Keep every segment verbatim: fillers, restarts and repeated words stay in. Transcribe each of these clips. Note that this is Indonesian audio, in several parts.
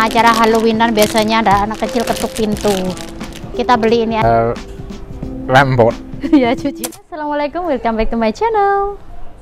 Karena acara Halloweenan biasanya ada anak kecil ketuk pintu. Kita beli ini. Uh, Rambut. Ya cuci. Assalamualaikum, welcome back to my channel.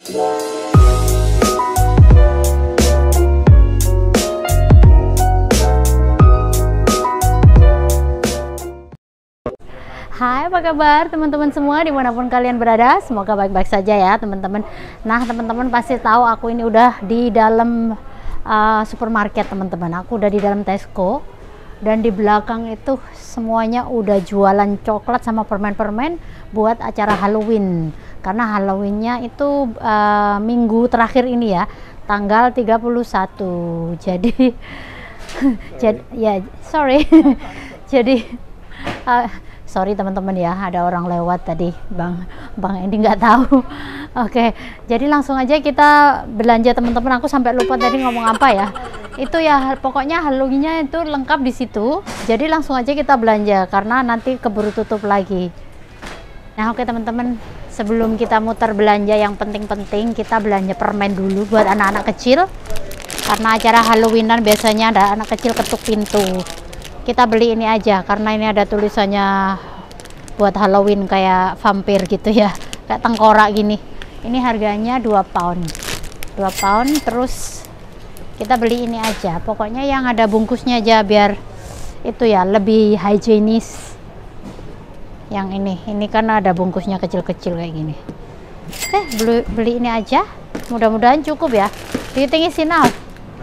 Hai, apa kabar teman-teman semua dimanapun kalian berada? Semoga baik-baik saja ya teman-teman. Nah teman-teman pasti tahu aku ini udah di dalam uh, supermarket teman-teman. Aku udah di dalam Tesco. Dan di belakang itu semuanya udah jualan coklat sama permen-permen buat acara Halloween. Karena Halloweennya itu uh, minggu terakhir ini ya, tanggal tiga puluh satu. Jadi jadi ya sorry. Jadi uh, sorry teman-teman ya, ada orang lewat tadi, Bang Bang Endi nggak tahu. Oke, jadi langsung aja kita belanja teman-teman. Aku sampai lupa tadi ngomong apa ya. Itu ya pokoknya Halloween-nya itu lengkap di situ. Jadi langsung aja kita belanja karena nanti keburu tutup lagi. Nah oke teman-teman, sebelum kita muter belanja yang penting-penting, kita belanja permen dulu buat anak-anak kecil. Karena acara Halloweenan biasanya ada anak kecil ketuk pintu. Kita beli ini aja karena ini ada tulisannya buat Halloween kayak vampir gitu ya, kayak tengkorak gini. Ini harganya dua pound dua pound. Terus kita beli ini aja, pokoknya yang ada bungkusnya aja biar itu ya lebih higienis. Yang ini ini kan ada bungkusnya kecil-kecil kayak gini. Oke, beli, beli ini aja, mudah-mudahan cukup ya. Do you think it's enough?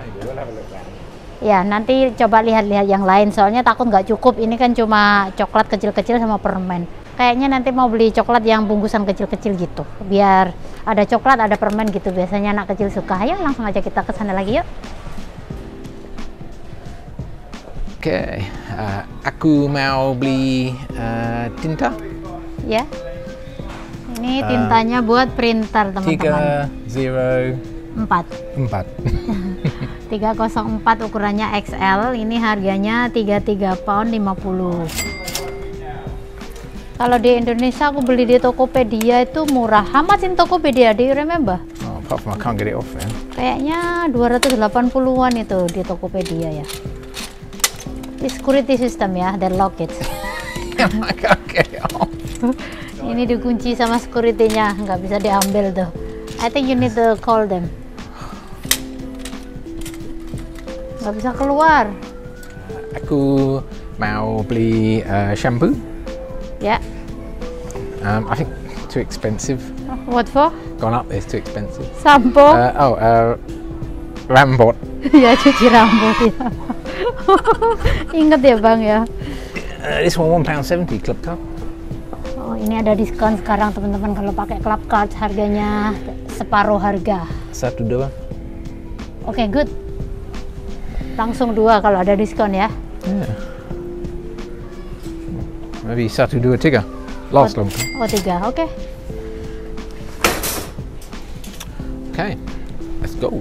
Ya nanti coba lihat-lihat yang lain, soalnya takut nggak cukup. Ini kan cuma coklat kecil-kecil sama permen. Kayaknya nanti mau beli coklat yang bungkusan kecil-kecil gitu, biar ada coklat ada permen gitu, biasanya anak kecil suka. Ayo langsung aja kita ke sana lagi yuk. Oke, okay. uh, aku mau beli uh, tinta. Ya, ini tintanya uh, buat printer teman-teman. tiga nol empat empat tiga nol empat ukurannya X L. Ini harganya tiga puluh tiga pound lima puluh. Kalau di Indonesia aku beli di Tokopedia itu murah. How much in Tokopedia? Do you remember? Oh, apart from I can't get it off, man. Kayaknya dua ratus delapan puluhan itu di Tokopedia ya. Di security system ya, they lock it. I can't get it off. Ini dikunci sama security-nya, nggak bisa diambil tuh. I think you need to call them. Nggak bisa keluar. Aku mau beli uh, shampoo. Ya. Yeah. Um, I think too expensive. What for? Gone up. It's too expensive. Sampo? Uh, oh, uh, rambut. Ya cuci rambut ya. Ingat ya bang ya. Uh, this one one pound seventy club card. Oh ini ada diskon sekarang teman-teman, kalau pakai club card harganya separuh harga. Satu dua. Oke okay, good. Langsung dua kalau ada diskon ya. Yeah. Maybe satu dua tiga. Last oh, long. Oh tiga, oke. Okay. Okay, let's go.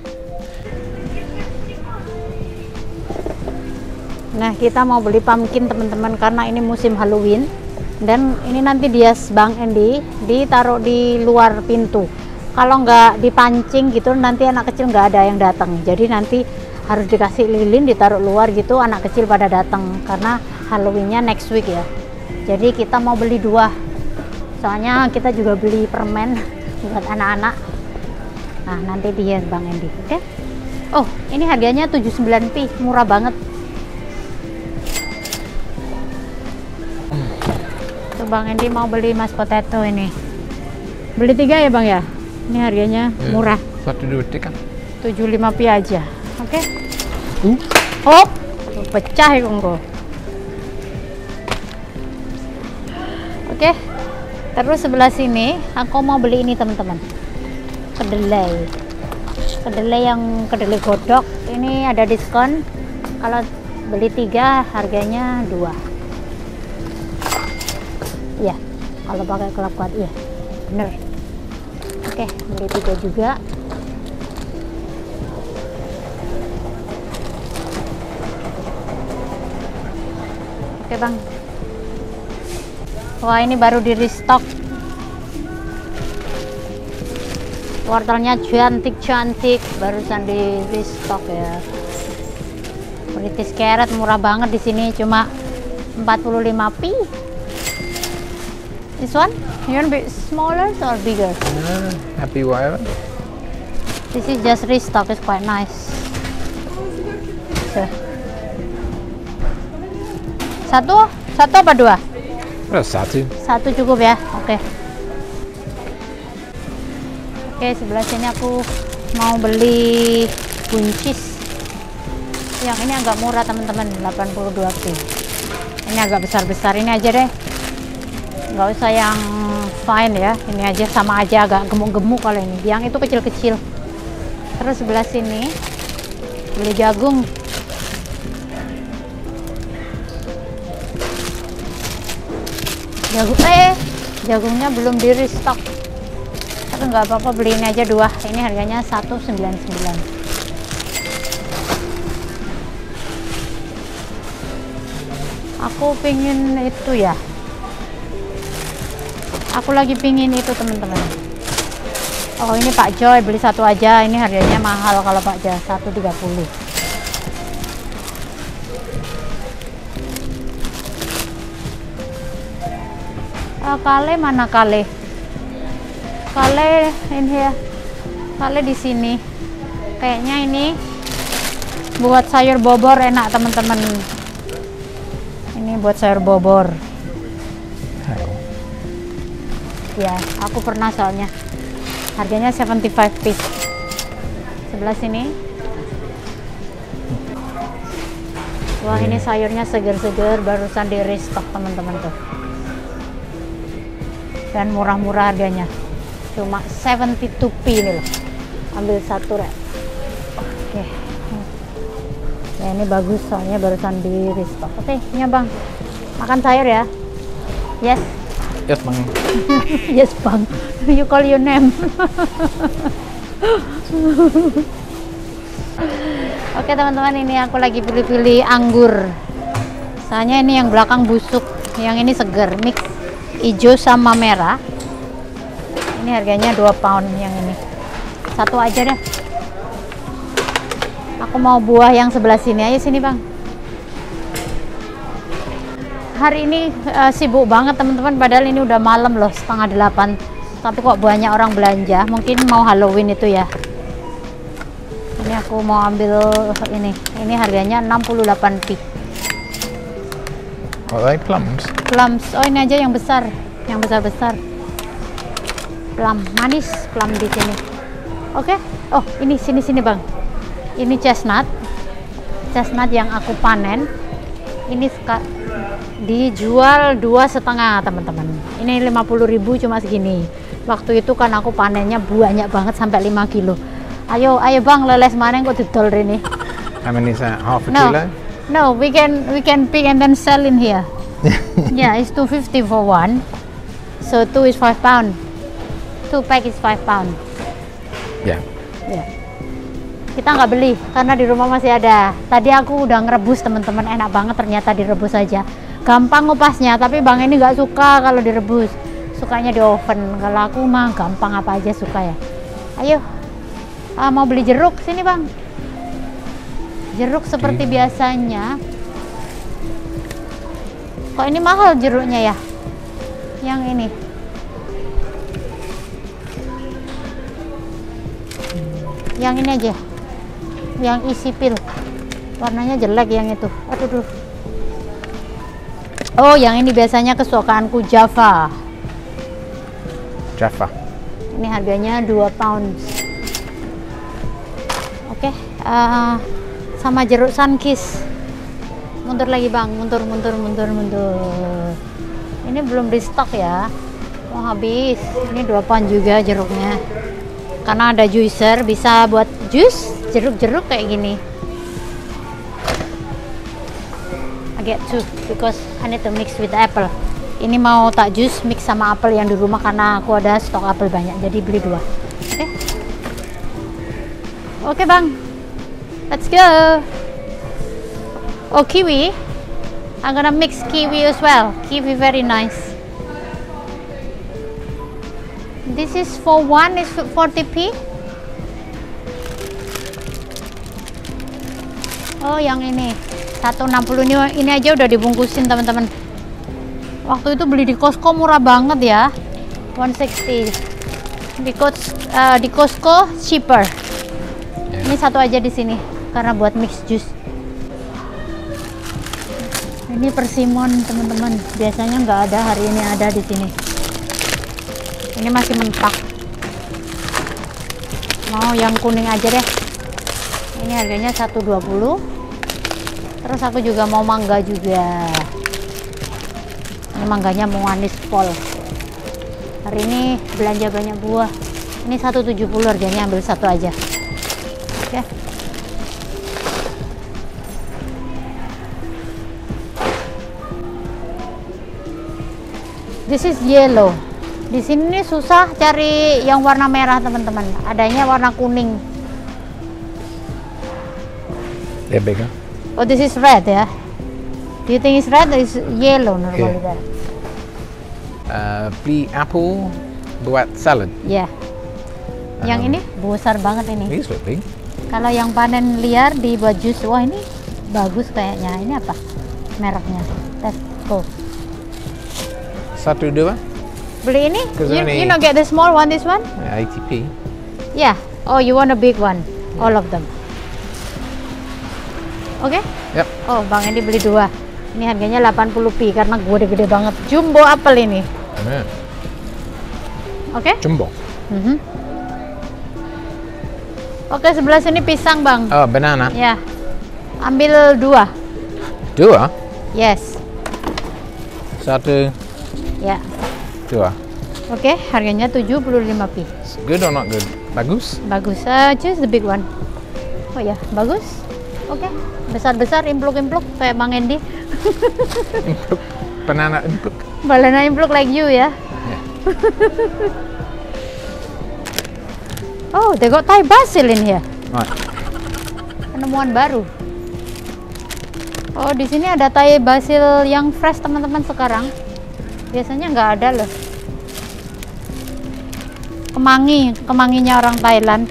Nah kita mau beli pumpkin teman-teman karena ini musim Halloween. Dan ini nanti dias Bang Endi ditaruh di luar pintu. Kalau nggak dipancing gitu nanti anak kecil nggak ada yang datang. Jadi nanti harus dikasih lilin ditaruh luar gitu, anak kecil pada datang karena Halloweennya next week ya. Jadi kita mau beli dua. Soalnya kita juga beli permen buat anak-anak. Nah nanti dias Bang Endi, oke? Okay? Oh ini harganya tujuh puluh sembilan p, murah banget. Bang Endi mau beli mashed potato ini. Beli tiga ya bang ya? Ini harganya yeah, murah. Satu dua tiga. tujuh puluh lima p aja. Oke. Okay? Uh. Oh, pecah ya kongko. Oke. Okay. Terus sebelah sini aku mau beli ini teman-teman. Kedelai. Kedelai yang kedelai godok. Ini ada diskon. Kalau beli tiga harganya dua. Iya, kalau pakai club card iya, bener. Oke, beli tiga juga. Oke bang. Wah ini baru di restock. Wortelnya cantik-cantik, barusan di restock ya. British carrot murah banget di sini, cuma empat puluh lima p. This one, you want bit smaller or bigger? No, happy whatever. This is just restock, it's quite nice. So. Satu, satu apa dua? Oh, satu. Satu cukup ya, oke. Okay. Oke, okay, sebelah sini aku mau beli buncis. Yang ini agak murah teman-teman, delapan puluh dua p. Ini agak besar-besar, ini aja deh. Nggak usah yang fine ya, ini aja sama aja agak gemuk-gemuk kalau ini. Yang itu kecil-kecil. Terus sebelah sini beli jagung. Jagung eh jagungnya belum di restock. Tapi nggak apa-apa, beli ini aja dua. Ini harganya seratus sembilan puluh sembilan. Aku pingin itu ya. Aku lagi pingin itu teman-teman. Oh ini Pak Joy, beli satu aja. Ini harganya mahal kalau Pak Joy, seratus tiga puluh. Uh, kale mana kale? Kale ini ya. Kale di sini. Kayaknya ini buat sayur bobor enak teman-teman. Ini buat sayur bobor. Ya, aku pernah soalnya. Harganya tujuh puluh lima piece. Sebelah sini. Wah, ini sayurnya seger-seger, barusan di restock teman-teman tuh. Dan murah-murah harganya, cuma tujuh puluh dua p ini loh. Ambil satu ya. Oke, ya ini bagus soalnya barusan di restock. Oke, ini bang, makan sayur ya. Yes. Yes bang. Yes bang. You call your name. Oke teman-teman, ini aku lagi pilih-pilih anggur. Soalnya ini yang belakang busuk, yang ini seger, mix hijau sama merah. Ini harganya dua pound yang ini. Satu aja deh. Aku mau buah yang sebelah sini aja, sini bang. Hari ini uh, sibuk banget teman-teman, padahal ini udah malam loh, setengah delapan. Tapi kok banyak orang belanja, mungkin mau Halloween itu ya. Ini aku mau ambil ini. Ini harganya enam puluh delapan p. What are they, plums? Plums. Oh ini aja yang besar, yang besar-besar. Plum manis, plum di sini. Oke. Okay. Oh ini sini-sini bang. Ini chestnut, chestnut yang aku panen. Ini dijual dua setengah teman-teman. Ini lima puluh ribu cuma segini. Waktu itu kan aku panennya banyak banget sampai lima kilo. Ayo, ayo bang, leles mana yang kok didol ini? How many is that? Half a No. kilo? No, we can we can pick and then sell in here. Yeah, it's two fifty for one. So two is five pound. Two pack is five pound. Yeah. Yeah. Kita nggak beli karena di rumah masih ada. Tadi aku udah ngerebus teman-teman, enak banget ternyata direbus aja. Gampang ngupasnya, tapi bang ini nggak suka kalau direbus. Sukanya di oven. Kalau aku mah gampang apa aja suka ya. Ayo, ah, mau beli jeruk sini bang. Jeruk seperti biasanya. Kok ini mahal jeruknya ya? Yang ini. Yang ini aja. Yang isi pil. Warnanya jelek yang itu. Aduh, aduh. Oh, yang ini biasanya kesukaanku, Java. Java. Ini harganya dua pound. Oke, okay. uh, sama jeruk Sunkist. Mundur lagi bang, mundur, mundur, mundur, mundur. Ini belum di stok ya, mau habis. Ini dua pound juga jeruknya. Karena ada juicer, bisa buat jus jeruk-jeruk kayak gini. I get two because I need to mix with the apple. Ini mau tak jus mix sama apel yang di rumah karena aku ada stok apel banyak, jadi beli dua. Oke, okay. Oke okay, bang, let's go. Oh kiwi, I'm gonna mix kiwi as well. Kiwi very nice. This is for one is forty p. Oh yang ini satu enam puluh ini, ini aja udah dibungkusin teman-teman. Waktu itu beli di Costco murah banget ya, one sixty. Di, uh, di Costco cheaper. Yeah. Ini satu aja di sini karena buat mix juice. Ini persimmon teman-teman, biasanya nggak ada, hari ini ada di sini. Ini masih mentah. Mau yang kuning aja deh. Ini harganya satu dua puluh. Terus aku juga mau mangga juga. Ini mangganya mau manis pol. Hari ini belanja banyak buah. Ini satu tujuh puluh harganya, ambil satu aja. Oke. Okay. This is yellow. Di sini susah cari yang warna merah teman-teman. Adanya warna kuning. They're bigger. Oh, this is red ya. Do you think it's red or is yellow normally there? Uh, beli apple buat salad. Ya. Yeah. Yang um, ini besar banget ini. These look big. Kalau yang panen liar dibuat jus, wah ini bagus kayaknya. Ini apa? Mereknya. Let's go. Satu dua. Beli ini? You, you know get the small one, this one? Yeah, eighty p. Yeah. Oh, you want a big one? All of them. Oke? Okay? Yep. Oh, Bang Endi beli dua. Ini harganya delapan puluh p karena gede-gede banget. Jumbo apel ini. Yeah. Oke? Okay? Jumbo. Mm-hmm. Oke, okay, sebelah sini pisang, Bang. Oh, banana. Ya. Ambil dua. Dua? Yes. Satu. Ya. Dua. Oke, okay, harganya tujuh puluh lima p. Good or not good? Bagus? Bagus. Uh, choose the big one. Oh ya, bagus. Oke. Okay. Besar-besar, impluk-impluk kayak Bang Endi. Impluk. Banana impluk. Banana impluk like you ya. Yeah. Oh, they got Thai basil in here. Right. Penemuan baru. Oh, di sini ada Thai basil yang fresh teman-teman sekarang. Biasanya nggak ada loh. Kemangi, kemanginya orang Thailand.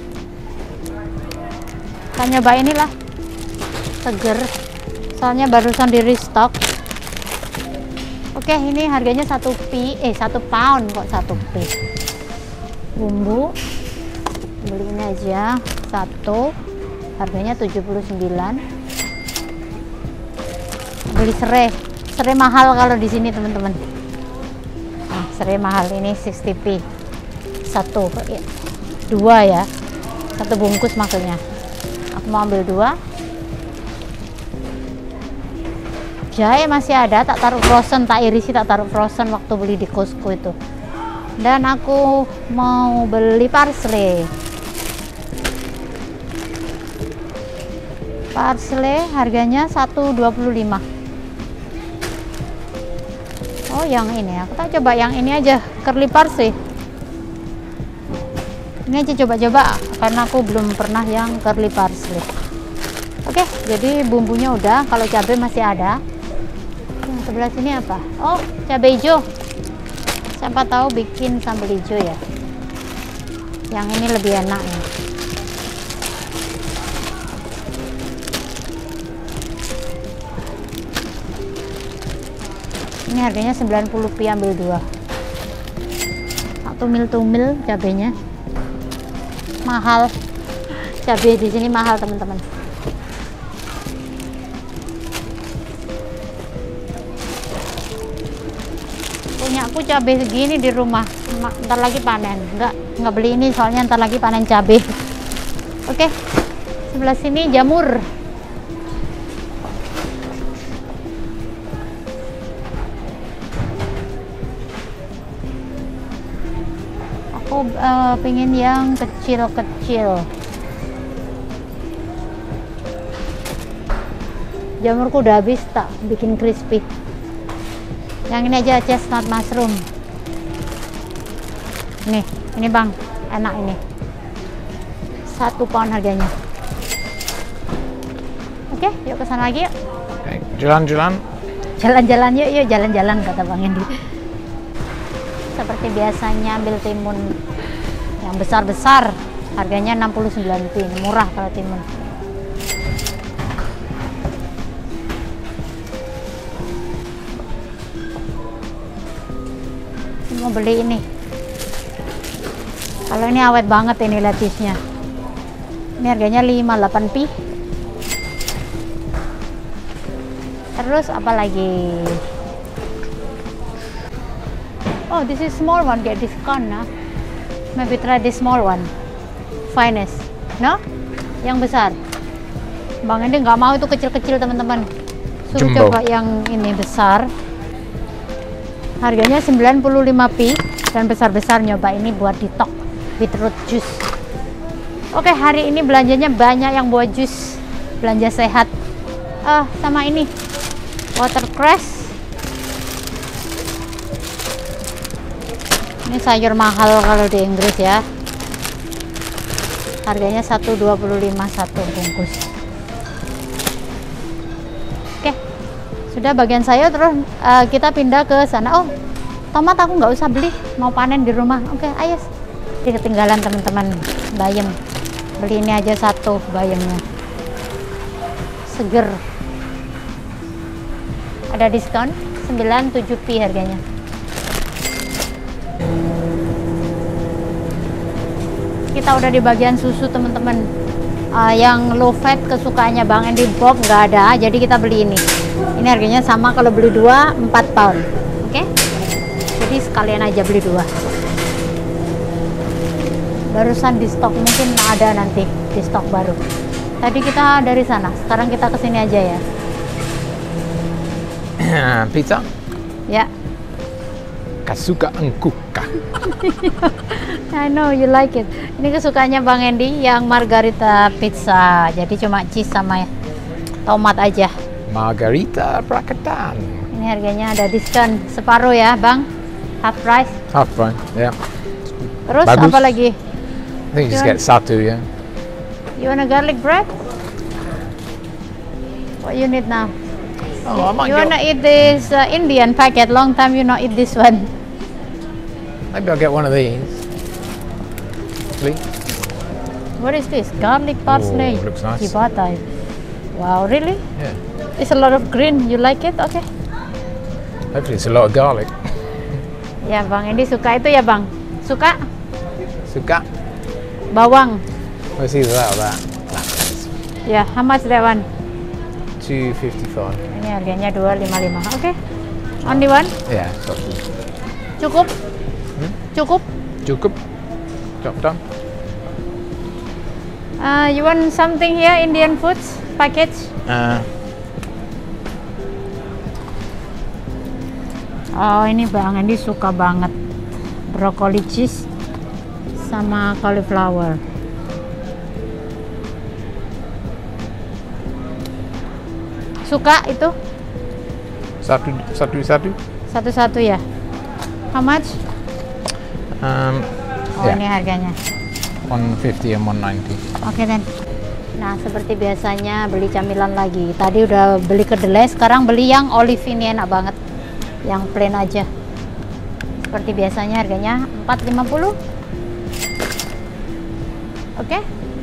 Kita nyoba inilah. Seger. Soalnya barusan di restock. Oke, ini harganya satu p, eh satu pound kok satu p. Bumbu. Beli ini aja satu. Harganya tujuh puluh sembilan. Beli serai. Serai mahal kalau di sini teman-teman. Nah, serai mahal ini enam puluh p. Satu, dua ya. Satu bungkus maksudnya. Aku mau ambil dua. Jahe masih ada, tak taruh frozen, tak irisi, tak taruh frozen waktu beli di Costco itu. Dan aku mau beli parsley. Parsley harganya satu dua puluh lima. Oh, yang ini. Aku tak coba yang ini aja, curly parsley. Ini aja coba-coba karena aku belum pernah yang curly parsley. Oke, jadi bumbunya udah, kalau cabai masih ada. Yang sebelah sini apa? Oh, cabai hijau. Siapa tahu bikin sambal hijau ya. Yang ini lebih enak ya. Ini harganya sembilan puluh p, ambil dua. Tumil-tumil cabenya. Mahal. Cabai di sini mahal, teman-teman. Punya aku cabai segini di rumah. Ntar lagi panen. Enggak, nggak beli ini soalnya ntar lagi panen cabai. Oke. Sebelah sini jamur. Aku uh, pengen yang kecil-kecil. Jamurku udah habis, tak bikin crispy. Yang ini aja, chestnut mushroom. Nih, ini bang, enak ini. Satu pound harganya. Oke, yuk ke sana lagi yuk. Jalan-jalan. Jalan-jalan yuk, yuk jalan-jalan kata Bang Endi. Seperti biasanya ambil timun yang besar-besar, harganya enam puluh sembilan p, murah kalau timun. mau beli ini. Kalau ini awet banget ini lettuce-nya. Ini harganya lima puluh delapan pi. Terus apa lagi? Oh, this is small one, get discount nah. Maybe try this small one. Finest. No? Yang besar. Bang Endi nggak mau itu kecil-kecil teman-teman. Suruh Jumbo. coba yang ini besar. Harganya sembilan puluh lima pi dan besar-besar, nyoba ini buat ditok beetroot juice. Oke, hari ini belanjanya banyak yang buat jus, belanja sehat. Ah, sama ini watercress. Ini sayur mahal kalau di Inggris ya. Harganya satu dua puluh lima satu bungkus. Oke, sudah bagian sayur. Terus uh, kita pindah ke sana. Oh, tomat aku nggak usah beli, mau panen di rumah. Oke, ayo. Ini ketinggalan teman-teman, bayam. Beli ini aja satu bayamnya. Seger. Ada diskon sembilan puluh tujuh pi harganya. Kita udah di bagian susu teman-teman. Uh, yang low fat kesukaannya Bang Endi Bob nggak ada, jadi kita beli ini. Ini harganya sama kalau beli dua empat pound. Oke? Okay? Jadi sekalian aja beli dua. Barusan di stok, mungkin ada nanti di stok baru. Tadi kita dari sana, sekarang kita kesini aja ya. Pizza? Ya. Kesukaan kuka. I know you like it. Ini kesukaannya Bang Endi yang margarita pizza. Jadi cuma cheese sama tomat aja. Margarita Prakatan. Ini harganya ada diskon separuh ya, Bang. Half price. Half price, ya. Yeah. Terus Bagus. apa lagi? I think you just get satu, ya. You want a garlic bread? What you need now? Oh, I might You get, wanna eat this uh, Indian packet? Long time you not eat this one. maybe I'll get one of these. Please. What is this? Garlic parsley. Oh, looks nice. Ciabatta. Wow, really? Yeah. It's a lot of green. You like it? Okay. Hopefully it's a lot of garlic. Ya, Bang Endi suka itu ya, Bang? Suka? Suka. Bawang. Well, it's either that or that. That is Ya, how much that one? two fifty-five. Ini harganya dua lima lima. Oke. Okay. Only one? Yeah, sausage. Cukup? Hmm? Cukup? Cukup. Chop done. Uh, you want something here, Indian foods package? Uh, Oh, ini Bang Endi suka banget broccoli cheese sama cauliflower. Suka itu? satu, satu, satu. Satu-satu ya? How much? Um, Oh, yeah. ini harganya. one fifty and one ninety. Oke, Dan. Nah, seperti biasanya beli camilan lagi. Tadi udah beli kedelai, sekarang beli yang olive ini enak banget. Yang plain aja. Seperti biasanya harganya empat lima puluh. Oke.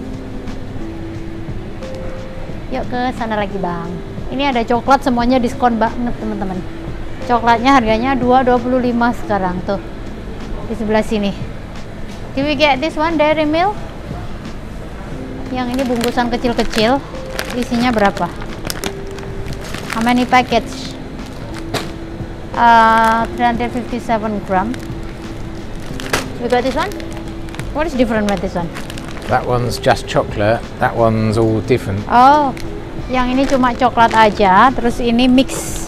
Yuk ke sana lagi, Bang. Ini ada coklat, semuanya diskon banget, teman-teman. Coklatnya harganya dua dua puluh lima sekarang tuh. Di sebelah sini. Do we get this one Dairy Milk? Yang ini bungkusan kecil-kecil. Isinya berapa? How many packets? Uh, three hundred fifty-seven gram. We got this one? What is different with this one? That one's just chocolate. That one's all different. Oh, yang ini cuma coklat aja. Terus ini mix.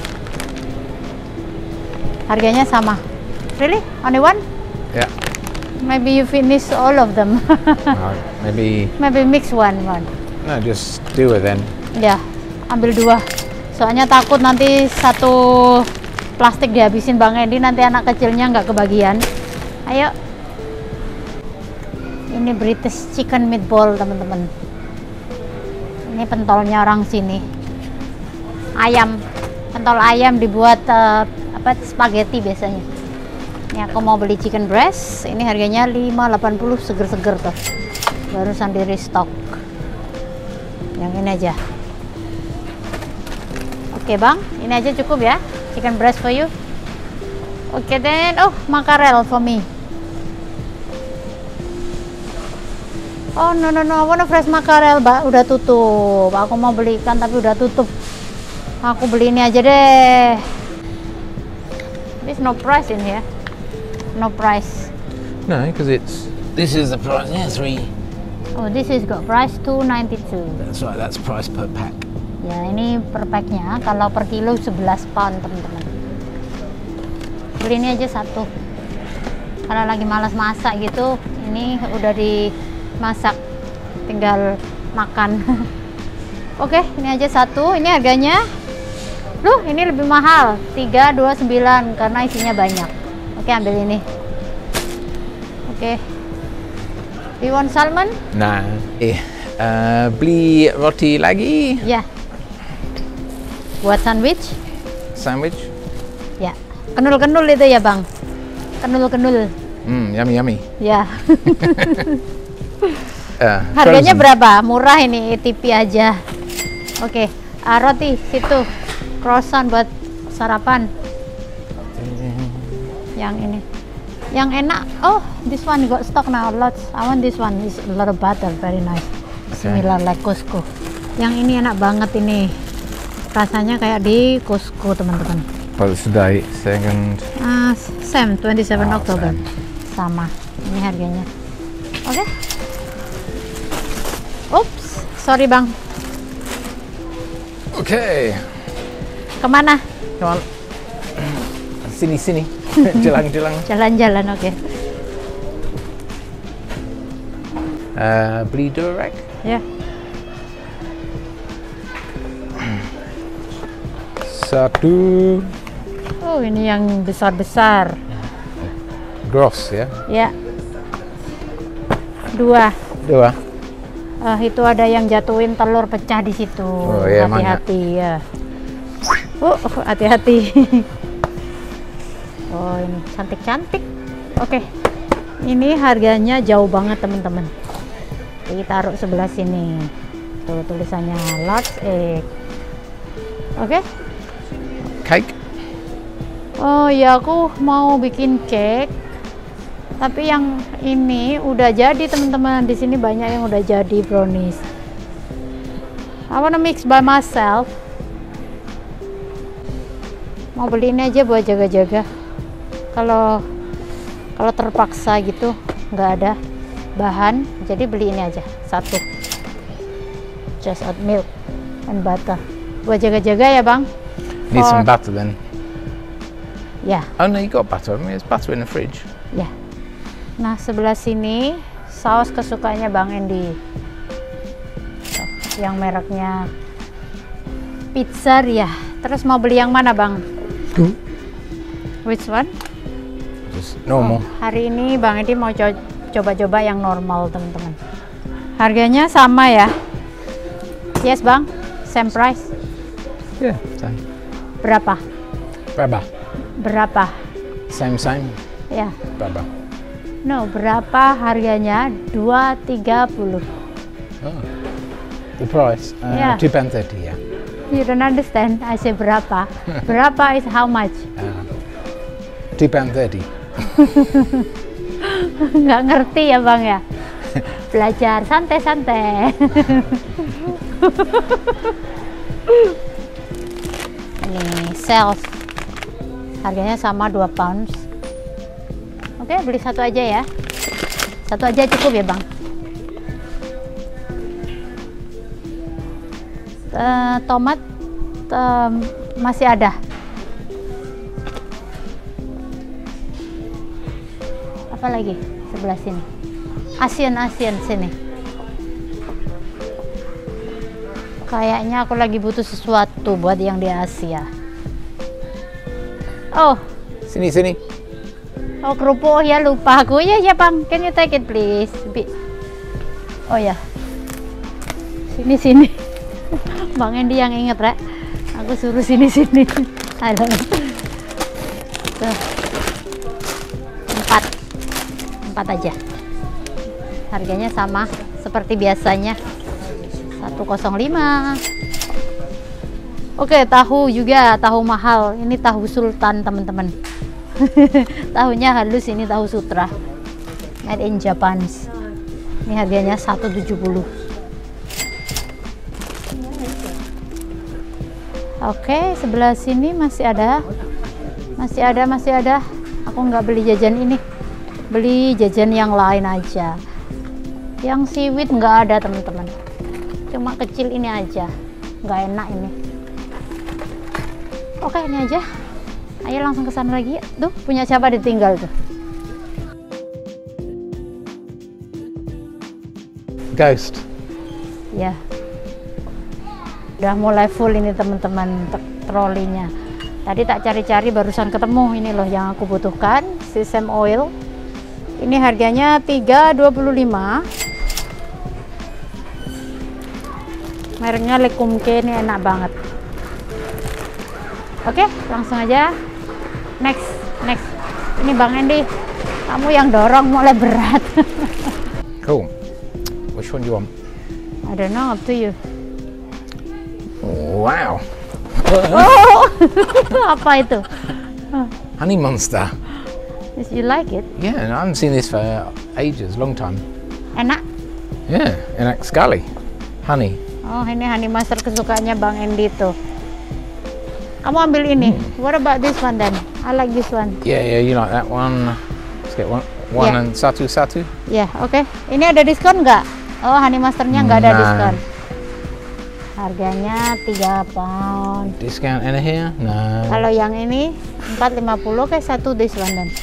Harganya sama. Really? Only one? Yeah. Maybe you finish all of them. Uh, maybe. Maybe mix one one. No, just do it then. Ya, ambil dua. Soalnya takut nanti satu plastik dihabisin Bang Endi, nanti anak kecilnya nggak kebagian. Ayo. Ini British chicken meatball, teman-teman. Ini pentolnya orang sini. Ayam. Pentol ayam dibuat uh, apa spaghetti biasanya. Ini aku mau beli chicken breast. Ini harganya lima delapan puluh, seger-seger tuh. Barusan di restock. Yang ini aja. Oke, Bang. Ini aja cukup ya. Chicken breast for you. Oke, okay, then oh mackerel for me. Oh no no no, I want a fresh mackerel, Mbak. Udah tutup. Aku mau beli ikan tapi udah tutup. Aku beli ini aja deh. There's no price in here. No price. No, because it's this is the price. Yeah, three. Oh, this is got price two ninety-two. That's right. That's price per pack. Ya, ini per packnya. Kalau per kilo sebelas pound, teman-teman. Beli ini aja satu. Kalau lagi malas masak gitu, ini udah dimasak, tinggal makan. Oke, ini aja satu. Ini harganya, loh, ini lebih mahal, tiga dua sembilan karena isinya banyak. Oke, ambil ini. Oke. Do you want salmon? Nah, eh, uh, beli roti lagi. Ya. Buat sandwich? Sandwich. Ya. Kenul-kenul itu ya, Bang. Kenul-kenul. Hmm, yummy yummy. Ya. uh, Harganya frozen. berapa? Murah ini, T P aja. Oke, uh, roti situ. Croissant buat sarapan. Yang ini. Yang enak. Oh, this one got stock now lots. I want this one. This a lot of butter, very nice. Okay. Similar like Costco. Yang ini enak banget ini. Rasanya kayak di Costco, teman-teman. Well, it's today, second. Uh, same, twenty-seven Oh, October. same. Sama. Ini harganya. Oke. Okay. Oops, sorry Bang. Oke. Okay. Kemana? Come on. Sini sini. Jalan-jalan. Jalan-jalan, oke. Okay. Uh, beli Durek. Ya. Satu. Oh, ini yang besar-besar. Gross ya. Ya. Dua. Dua. Uh, itu ada yang jatuhin telur pecah di situ. Oh, iya, hati-hati ya. Oh, hati-hati. Oh, ini cantik-cantik. Oke. Okay. Ini harganya jauh banget, teman-teman. Kita taruh sebelah sini. Tuh tulisannya large egg. Oke. Okay. Cake. Oh ya, aku mau bikin cake. Tapi yang ini udah jadi, teman-teman. Di sini banyak yang udah jadi brownies. I wanna mix by myself. Mau beli ini aja buat jaga-jaga. Kalau kalau terpaksa gitu nggak ada bahan, jadi beli ini aja satu. Just add milk and butter. Buat jaga-jaga ya, Bang. Need Or, some butter then. Ya. Oh no, you got butter. I mean, there's butter in the fridge. Ya. Nah, sebelah sini saus kesukaannya Bang Andy. Tuh, yang mereknya Pizzeria. Terus mau beli yang mana, Bang? Two. Which one? Just normal. Oh, hari ini Bang Edi mau co coba-coba yang normal, teman-teman. Harganya sama ya? Yes, Bang. Same price. Yeah, same. Berapa? Berapa? Berapa? Same same. Ya. Berapa? No, berapa harganya? dua tiga puluh. Oh. The price? Uh, Yeah. two pound thirty. Yeah. You don't understand? I say berapa. Berapa is how much? Uh, two pound thirty. Nggak ngerti ya, Bang ya? Belajar santai-santai. Ini sales. Harganya sama dua pounds. Oke, beli satu aja ya. Satu aja cukup ya, Bang. Uh, tomat uh, masih ada. Apa lagi sebelah sini? Asian Asian sini. Kayaknya aku lagi butuh sesuatu buat yang di Asia. Oh, Sini sini. oh kerupuk ya, lupa aku ya ya Bang. Can you take it please? Bi oh ya, sini sini. Bang Andy yang inget Rek. Aku suruh sini sini. Halo. Tuh. Empat, empat aja. Harganya sama seperti biasanya. satu nol lima. Oke, tahu juga, tahu mahal. Ini tahu sultan, teman-teman. Tahunya halus, ini tahu sutra. Made in Japan. Ini harganya seratus tujuh puluh. Oke, sebelah sini masih ada. Masih ada, masih ada. Aku nggak beli jajan ini. Beli jajan yang lain aja. Yang seaweed nggak ada, teman-teman. Cuma kecil ini aja. Nggak enak ini. Oke, ini aja. Ayo langsung ke sana lagi. Tuh, punya siapa ditinggal tuh? Ghost. Ya. Udah mulai full ini teman-teman trolinya. Tadi tak cari-cari barusan ketemu ini loh yang aku butuhkan, sesame oil. Ini harganya tiga dua puluh lima. Mereknya Lekumke, ini enak banget. Oke, langsung aja. Next, next. Ini Bang Andy, kamu yang dorong mulai berat. Cool. Which one do you want? I don't know, up to you. Wow. Oh, apa itu? Honey Monster. Yes, you like it? Yeah, I haven't seen this for ages, long time. Enak? Yeah, enak sekali. Honey. Oh, ini honey monster kesukaannya Bang Andy tuh. Kamu ambil ini. Hmm. What about this one then? I like this one. Yeah, yeah, you like that one. Let's get one. One Yeah. and satu-satu. Ya, yeah, oke. Okay. Ini ada diskon nggak? Oh, honey monsternya nggak ada Nah. diskon. Harganya tiga pound. Discount in here? No. Kalau yang ini empat lima puluh kayak satu this one dan.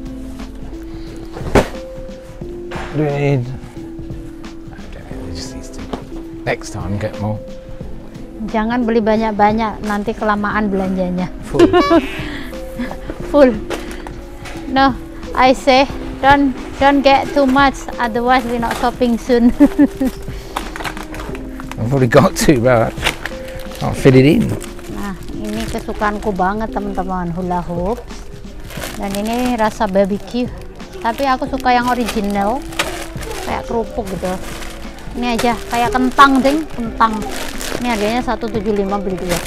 Do we need? I don't know, just these two. Next time, get more. Jangan beli banyak-banyak, nanti kelamaan belanjanya. Full. Full. No, I say don't don't get too much, otherwise we're not shopping soon. I've already got two, but I can't fit it in. Nah, ini kesukaanku banget teman-teman, hula hoop. Dan ini rasa barbecue. Tapi aku suka yang original, kayak kerupuk gitu. Ini aja, kayak kentang ding, kentang. Ini harganya seratus tujuh puluh lima, beli dua.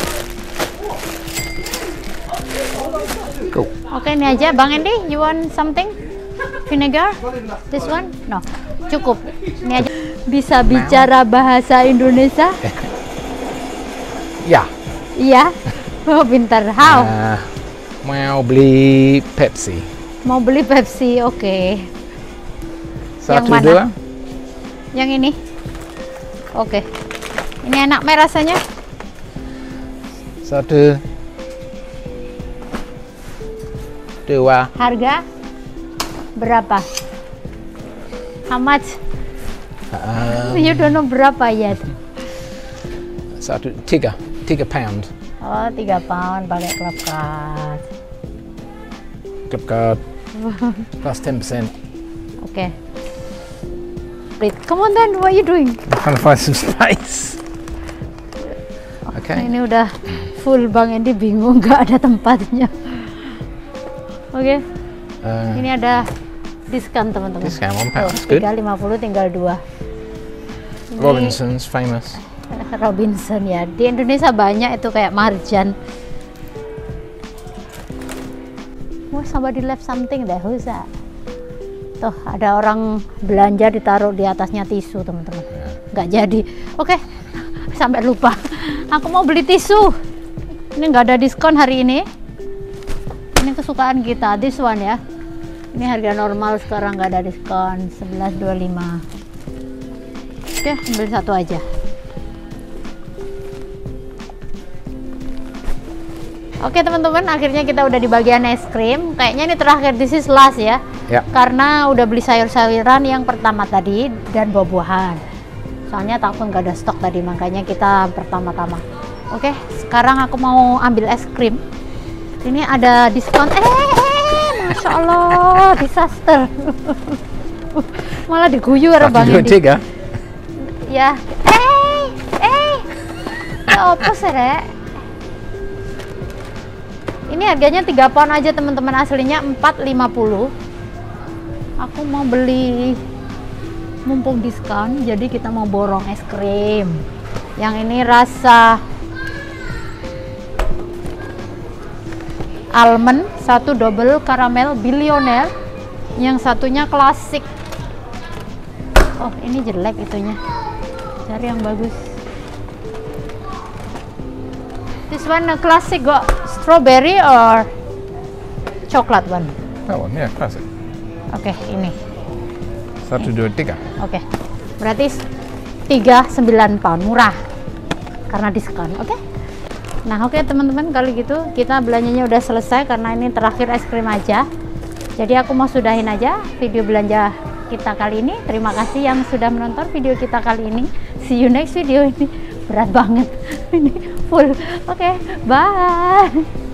Cool. Oke, ini aja. Bang Andy, you want something? Vinegar? This one? No, cukup. Ini aja. Bisa bicara bahasa Indonesia? Ya. Iya. Oh, pintar. How? Uh, mau beli Pepsi. Mau beli Pepsi, oke. Okay. Satu, mana? dua. Yang ini? Oke. Okay. Ini enak meh rasanya? Satu, dua. Harga berapa? How much? Um, You don't know berapa yet? satu, tiga, tiga pound. Oh, tiga pound pakai club card. Club card plus ten percent. Oke. Okay. Come on then, what are you doing? I'm trying to find some space. Okay. Ini udah full, Bang Andy bingung nggak ada tempatnya. Oke. Okay. Uh, Ini ada diskon teman-teman. Discount one pound. That's good. tiga lima puluh tinggal dua. Ini Robinson's famous. Robinson ya. Di Indonesia banyak itu kayak marjan. Oh, somebody left something there. Who's that? Tuh, ada orang belanja ditaruh di atasnya tisu, teman-teman. Nggak jadi. Oke. Okay. Sampai lupa. Aku mau beli tisu. Ini nggak ada diskon hari ini. Ini kesukaan kita. This one ya. Ini harga normal sekarang nggak ada diskon. sebelas dua puluh lima. Oke, ambil satu aja. Oke teman-teman, akhirnya kita udah di bagian es krim. Kayaknya ini terakhir, this is last ya. Ya. Karena udah beli sayur-sayuran yang pertama tadi dan buah-buahan. Soalnya takut nggak ada stok tadi, makanya kita pertama-tama. Oke, sekarang aku mau ambil es krim. Ini ada diskon. Eh, Masya Allah, disaster. Malah diguyur Bang Satu, dua, Edi. tiga. Ya. Eh, eh. Ya apa sih, Rek? Ini harganya tiga pound aja teman-teman, aslinya empat lima puluh. Aku mau beli mumpung diskon, jadi kita mau borong es krim. Yang ini rasa almond, satu double caramel billionaire, yang satunya klasik. Oh, ini jelek itunya. Cari yang bagus. This one a classic got strawberry or chocolate one? That one, yeah, classic. Oke, okay, ini. Satu, dua, tiga. Oke, okay. Berarti tiga puluh sembilan pound, murah karena diskon. Oke. Okay? Nah, oke okay, teman-teman, kali gitu kita belanjanya udah selesai karena ini terakhir es krim aja. Jadi aku mau sudahin aja video belanja kita kali ini. Terima kasih yang sudah menonton video kita kali ini. See you next video. Ini berat banget. Ini full. Oke, okay, bye.